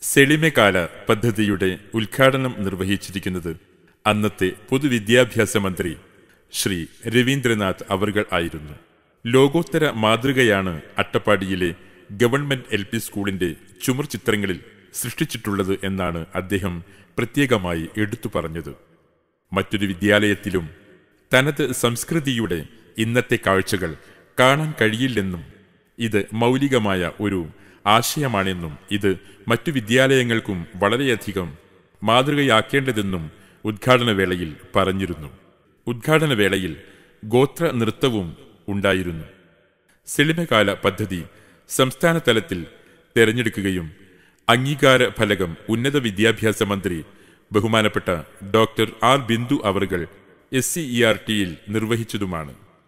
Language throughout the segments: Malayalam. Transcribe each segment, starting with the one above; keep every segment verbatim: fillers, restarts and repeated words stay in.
സെളിമകാല പദ്ധതിയുടെ ഉദ്ഘാടനം നിർവഹിച്ചിരിക്കുന്നത് അന്നത്തെ പൊതുവിദ്യാഭ്യാസ മന്ത്രി ശ്രീ രവീന്ദ്രനാഥ് അവർകൾ ആയിരുന്നു. ലോകോത്തര മാതൃകയാണ് അട്ടപ്പാടിയിലെ ഗവൺമെന്റ് എൽ പി സ്കൂളിന്റെ ചുമർ ചിത്രങ്ങളിൽ സൃഷ്ടിച്ചിട്ടുള്ളത് എന്നാണ് അദ്ദേഹം പ്രത്യേകമായി എടുത്തു പറഞ്ഞത്. മറ്റൊരു വിദ്യാലയത്തിലും തനത് സംസ്കൃതിയുടെ ഇന്നത്തെ കാഴ്ചകൾ കാണാൻ കഴിയില്ലെന്നും ഇത് മൗലികമായ ഒരു ആശയമാണെന്നും ഇത് മറ്റു വിദ്യാലയങ്ങൾക്കും വളരെയധികം മാതൃകയാക്കേണ്ടതെന്നും ഉദ്ഘാടനവേളയിൽ പറഞ്ഞിരുന്നു. ഉദ്ഘാടനവേളയിൽ ഗോത്ര നൃത്തവും ഉണ്ടായിരുന്നു. സെളിമകാല പദ്ധതി സംസ്ഥാന തലത്തിൽ തെരഞ്ഞെടുക്കുകയും അംഗീകാര ഫലകം ഉന്നത വിദ്യാഭ്യാസ മന്ത്രി ബഹുമാനപ്പെട്ട ഡോക്ടർ ആർ ബിന്ദു അവർകൾ എസ് സി ഇ ആർ ടിയിൽ നിർവഹിച്ചതുമാണ്.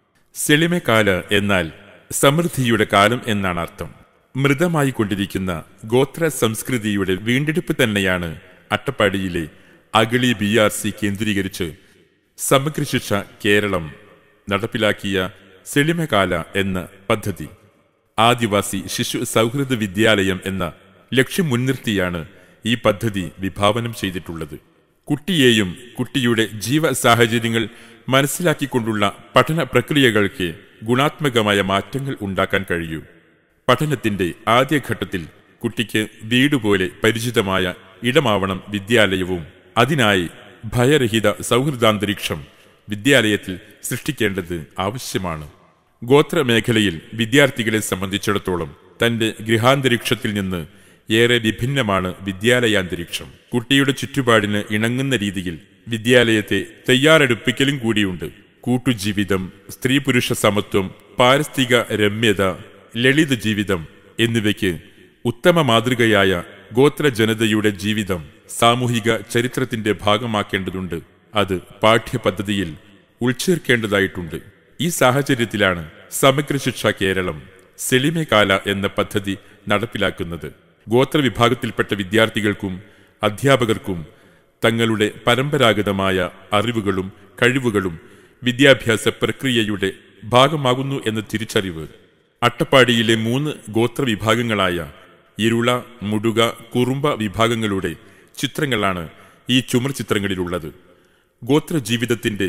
സെളിമകാല എന്നാൽ സമൃദ്ധിയുടെ കാലം എന്നാണ് അർത്ഥം. മൃതമായി കൊണ്ടിരിക്കുന്ന ഗോത്ര സംസ്കൃതിയുടെ വീണ്ടെടുപ്പ് തന്നെയാണ് അട്ടപ്പാടിയിലെ അഗളി ബി ആർ സി കേന്ദ്രീകരിച്ച് സമഗ്ര ശിക്ഷ കേരളം നടപ്പിലാക്കിയ സെളിമകാല എന്ന പദ്ധതി. ആദിവാസി ശിശു സൗഹൃദ വിദ്യാലയം എന്ന ലക്ഷ്യം മുൻനിർത്തിയാണ് ഈ പദ്ധതി വിഭാവനം ചെയ്തിട്ടുള്ളത്. കുട്ടിയെയും കുട്ടിയുടെ ജീവ സാഹചര്യങ്ങൾ മനസ്സിലാക്കിക്കൊണ്ടുള്ള പഠന പ്രക്രിയകൾക്ക് ഗുണാത്മകമായ മാറ്റങ്ങൾ ഉണ്ടാക്കാൻ കഴിയൂ. പഠനത്തിന്റെ ആദ്യഘട്ടത്തിൽ കുട്ടിക്ക് വീടുപോലെ പരിചിതമായ ഇടമാവണം വിദ്യാലയവും. അതിനായി ഭയരഹിത സൗഹൃദാന്തരീക്ഷം വിദ്യാലയത്തിൽ സൃഷ്ടിക്കേണ്ടത് ആവശ്യമാണ്. ഗോത്രമേഖലയിൽ വിദ്യാർത്ഥികളെ സംബന്ധിച്ചിടത്തോളം തന്റെ ഗൃഹാന്തരീക്ഷത്തിൽ നിന്ന് ഏറെ വിഭിന്നമാണ് വിദ്യാലയാന്തരീക്ഷം. കുട്ടിയുടെ ചുറ്റുപാടിന് ഇണങ്ങുന്ന രീതിയിൽ വിദ്യാലയത്തെ തയ്യാറെടുപ്പിക്കലും കൂടിയുണ്ട്. കൂട്ടുജീവിതം, സ്ത്രീ പുരുഷ സമത്വം, പാരിസ്ഥിതിക രമ്യത, ലളിത ജീവിതം എന്നിവയ്ക്ക് ഉത്തമ മാതൃകയായ ഗോത്ര ജനതയുടെ ജീവിതം സാമൂഹിക ചരിത്രത്തിന്റെ ഭാഗമാക്കേണ്ടതുണ്ട്. അത് പാഠ്യപദ്ധതിയിൽ ഉൾച്ചേർക്കേണ്ടതായിട്ടുണ്ട്. ഈ സാഹചര്യത്തിലാണ് സമഗ്ര ശിക്ഷ കേരളം സെളിമകാല എന്ന പദ്ധതി നടപ്പിലാക്കുന്നത്. ഗോത്രവിഭാഗത്തിൽപ്പെട്ട വിദ്യാർത്ഥികൾക്കും അധ്യാപകർക്കും തങ്ങളുടെ പരമ്പരാഗതമായ അറിവുകളും കഴിവുകളും വിദ്യാഭ്യാസ പ്രക്രിയയുടെ ഭാഗമാകുന്നു എന്ന തിരിച്ചറിവ്. അട്ടപ്പാടിയിലെ മൂന്ന് ഗോത്രവിഭാഗങ്ങളായ ഇരുള, മുടുക, കുറുമ്പ വിഭാഗങ്ങളുടെ ചിത്രങ്ങളാണ് ഈ ചുമർ ചിത്രങ്ങളിലുള്ളത്. ഗോത്രജീവിതത്തിന്റെ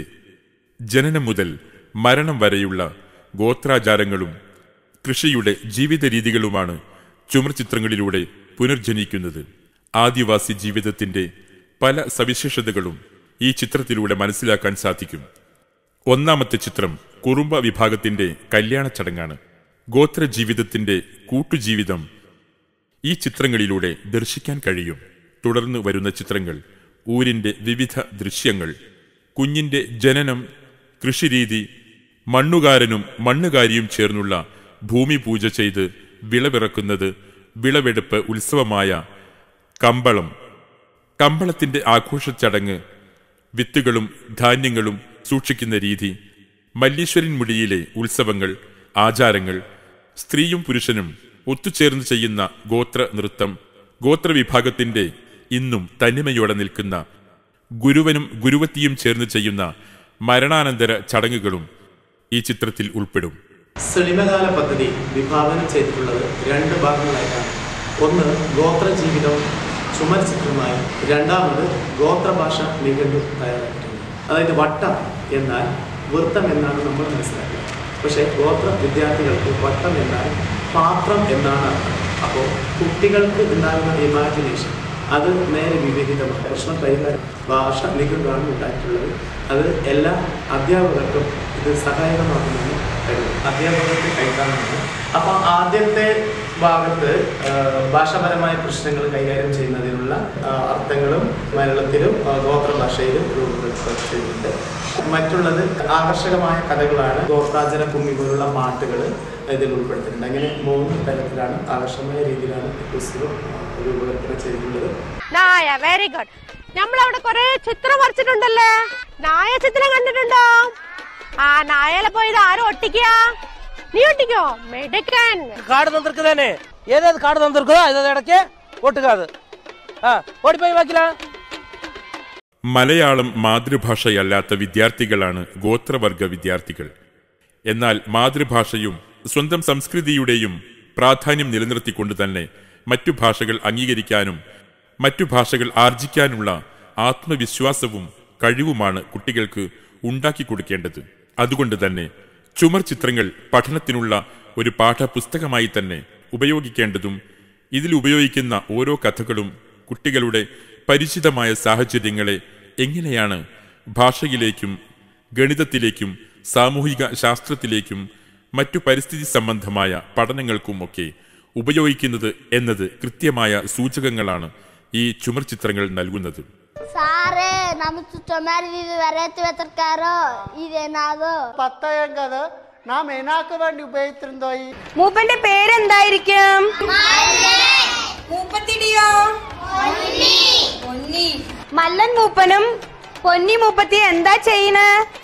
ജനനം മുതൽ മരണം വരെയുള്ള ഗോത്രാചാരങ്ങളും കൃഷിയുടെ ജീവിത രീതികളുമാണ് ചുമർ ചിത്രങ്ങളിലൂടെ പുനർജനിക്കുന്നത്. ആദിവാസി ജീവിതത്തിന്റെ പല സവിശേഷതകളും ഈ ചിത്രത്തിലൂടെ മനസ്സിലാക്കാൻ സാധിക്കും. ഒന്നാമത്തെ ചിത്രം കുറുമ്പ വിഭാഗത്തിന്റെ കല്യാണ ചടങ്ങാണ്. ഗോത്രജീവിതത്തിന്റെ കൂട്ടുജീവിതം ഈ ചിത്രങ്ങളിലൂടെ ദർശിക്കാൻ കഴിയും. തുടർന്ന് വരുന്ന ചിത്രങ്ങൾ ഊരിന്റെ വിവിധ ദൃശ്യങ്ങൾ, കുഞ്ഞിന്റെ ജനനം, കൃഷിരീതി, മണ്ണുകാരനും മണ്ണുകാരിയും ചേർന്നുള്ള ഭൂമി പൂജ ചെയ്ത് വിളവിറക്കുന്നത്, വിളവെടുപ്പ് ഉത്സവമായ കമ്പളം, കമ്പളത്തിന്റെ ആഘോഷ ചടങ്ങ്, വിത്തുകളും ധാന്യങ്ങളും സൂക്ഷിക്കുന്ന രീതി, മല്ലീശ്വരൻ മുടിയിലെ ഉത്സവങ്ങൾ, ആചാരങ്ങൾ, സ്ത്രീയും പുരുഷനും ഒത്തുചേർന്ന് ചെയ്യുന്ന ഗോത്ര നൃത്തം, ഗോത്രവിഭാഗത്തിന്റെ ഇന്നും തനിമയോടെ നിൽക്കുന്ന ഗുരുവനും ഗുരുവത്തിയും ചേർന്ന് ചെയ്യുന്ന മരണാനന്തര ചടങ്ങുകളും ഈ ചിത്രത്തിൽ ഉൾപ്പെടും. സെളിമകാല പദ്ധതി വിഭാവനം ചെയ്തിട്ടുള്ളത് രണ്ട് ഭാഗങ്ങളായിട്ടാണ്. ഒന്ന് ഗോത്ര ജീവിതം ചുമർ ചിത്രമായി, രണ്ടാമത് ഗോത്രഭാഷ നിഘണ്ടു തയ്യാറാക്കിയിട്ടുണ്ട്. അതായത് വട്ടം എന്നാൽ വൃത്തം എന്നാണ് നമ്മൾ മനസ്സിലാക്കുക. പക്ഷേ ഗോത്ര വിദ്യാർത്ഥികൾക്ക് വട്ടം എന്നാൽ പാത്രം എന്നാണ് അർത്ഥം. അപ്പോൾ കുട്ടികൾക്ക് ഉണ്ടാകുന്ന ഇമാജിനേഷൻ അത് നേരെ വിപരീതമാണ്. പ്രശ്ന പരിഹാരം ഭാഷ നിഘണ്ടുവാണ് ഉണ്ടായിട്ടുള്ളത്. അത് എല്ലാ അധ്യാപകർക്കും ഇത് സഹായകമാകുമെന്ന് കരുതും. അധ്യാപകർക്ക് കൈകാണുന്നത്. അപ്പോൾ ആദ്യത്തെ ഭാഗത്ത് ഭാഷാപരമായ പ്രശ്നങ്ങൾ കൈകാര്യം ചെയ്യുന്നതിനുള്ള അർത്ഥങ്ങളും മലയാളത്തിലും ഗോത്രഭാഷയിലും രൂപപ്പെടുത്തിയിട്ടുണ്ട്. മറ്റുള്ളത് ആകർഷകമായ കഥകളാണ്. ഗോത്രാചര ഭൂമി പോലുള്ള പാട്ടുകൾ ഇതിൽ ഉൾപ്പെടുത്തിയിട്ടുണ്ട്. അങ്ങനെ മൂന്ന് തരത്തിലാണ് ആകർഷകമായ രീതിയിലാണ് പുസ്തകം രൂപകൽപ്പന ചെയ്തിട്ടുള്ളത്. നായ വെരി ഗുഡ്. നമ്മളവിടെ കുറെ ചിത്രം വരച്ചിട്ടുണ്ടല്ലേ? നായ ചിത്രം കണ്ടിട്ടുണ്ടോ? ആ നായലെ പോയത് ആരും ഒട്ടിക്കാ? നീ ഒട്ടിക്കോ? മെടുക്കൻ. കാട് തന്നിരിക്കുന്നേ ഏതായത് കാട് തന്നിരിക്കുന്നോ അത് ഇടയ്ക്ക് ഒട്ടുകാത് ഓടിപ്പോയി വാക്കില. മലയാളം മാതൃഭാഷയല്ലാത്ത വിദ്യാർത്ഥികളാണ് ഗോത്രവർഗ വിദ്യാർത്ഥികൾ. എന്നാൽ മാതൃഭാഷയും സ്വന്തം സംസ്കൃതിയുടെയും പ്രാധാന്യം നിലനിർത്തിക്കൊണ്ട് തന്നെ മറ്റു ഭാഷകൾ അംഗീകരിക്കാനും മറ്റു ഭാഷകൾ ആർജിക്കാനുള്ള ആത്മവിശ്വാസവും കഴിവുമാണ് കുട്ടികൾക്ക് ഉണ്ടാക്കി കൊടുക്കേണ്ടത്. അതുകൊണ്ട് തന്നെ ചുമർ ചിത്രങ്ങൾ പഠനത്തിനുള്ള ഒരു പാഠപുസ്തകമായി തന്നെ ഉപയോഗിക്കേണ്ടതും ഇതിൽ ഉപയോഗിക്കുന്ന ഓരോ കഥകളും കുട്ടികളുടെ പരിചിതമായ സാഹചര്യങ്ങളെ എങ്ങനെയാണ് ഭാഷയിലേക്കും ഗണിതത്തിലേക്കും സാമൂഹിക ശാസ്ത്രത്തിലേക്കും മറ്റു പരിസ്ഥിതി സംബന്ധമായ പഠനങ്ങൾക്കുമൊക്കെ ഉപയോഗിക്കുന്നത് എന്നത് കൃത്യമായ സൂചകങ്ങളാണ് ഈ ചുമർ ചിത്രങ്ങൾ നൽകുന്നത്. സാറേ നമുക്ക് ചുമരിൽ വരച്ചു വെച്ചിരിക്കാരോ ഇതെന്നാകോ പത്തയം കഥ നാം എന്നാക്ക് വേണ്ടി ഉപയോഗിച്ചിരുന്നോ? മൂപ്പന്റെ പേരെന്തായിരിക്കും? മൂപ്പത്തിടിയോ? മല്ലൻ മൂപ്പനും പൊന്നി മൂപ്പത്തി എന്താ ചെയ്യണ?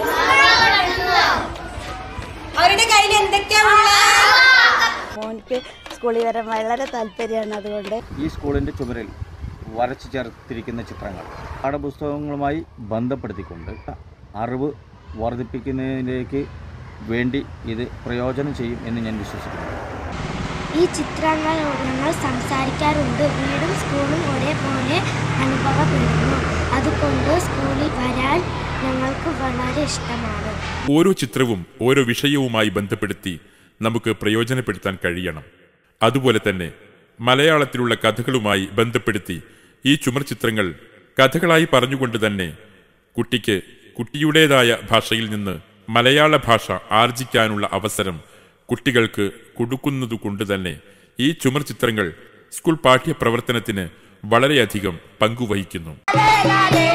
അവരുടെ കയ്യിൽ എന്തൊക്കെയാ? മോനിക്ക് സ്കൂളിൽ വരാൻ വളരെ താല്പര്യമാണ്. അതുകൊണ്ട് ഈ സ്കൂളിൻ്റെ ചുമരിൽ വരച്ചു ചേർത്തിരിക്കുന്ന ചിത്രങ്ങൾ പാഠപുസ്തകങ്ങളുമായി ബന്ധപ്പെടുത്തിക്കൊണ്ട് അറിവ് വർദ്ധിപ്പിക്കുന്നതിലേക്ക് വേണ്ടി ഇത് പ്രയോജനം ചെയ്യും എന്ന് ഞാൻ വിശ്വസിക്കുന്നു. ഈ ചിത്രങ്ങളോട് ഞങ്ങൾ സംസാരിക്കാറുണ്ട്. വീടും സ്കൂളും ഒരേപോലെ അനുഭവപ്പെടുന്നു. അതുകൊണ്ട് സ്കൂളിൽ വരാൻ ഞങ്ങൾക്ക് വളരെ ഇഷ്ടമാണ്. ഓരോ ചിത്രവും ഓരോ വിഷയവുമായി ബന്ധപ്പെടുത്തി നമുക്ക് പ്രയോജനപ്പെടുത്താൻ കഴിയണം. അതുപോലെ തന്നെ മലയാളത്തിലുള്ള കഥകളുമായി ബന്ധപ്പെടുത്തി ഈ ചുമർ ചിത്രങ്ങൾ കഥകളായി പറഞ്ഞുകൊണ്ട് തന്നെ കുട്ടിക്ക് കുട്ടിയുടേതായ ഭാഷയിൽ നിന്ന് മലയാള ഭാഷ ആർജിക്കാനുള്ള അവസരം കുട്ടികൾക്ക് കൊടുക്കുന്നതുകൊണ്ട് തന്നെ ഈ ചുമർ ചിത്രങ്ങൾ സ്കൂൾ പാഠ്യപ്രവർത്തനത്തിന് വളരെയധികം പങ്കുവഹിക്കുന്നു.